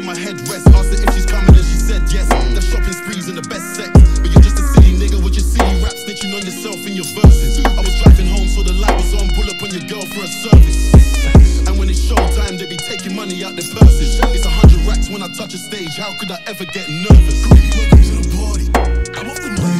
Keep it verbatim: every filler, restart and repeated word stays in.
my head rest. Asked her if she's coming and she said yes. The shopping sprees and the best sex, but you're just a silly nigga with your silly rap snitching on yourself in your verses. I was driving home so the light was on, pull up on your girl for a service. And when it's showtime they be taking money out their purses. It's a hundred racks when I touch a stage, how could I ever get nervous? Welcome to the party, I'm off the money.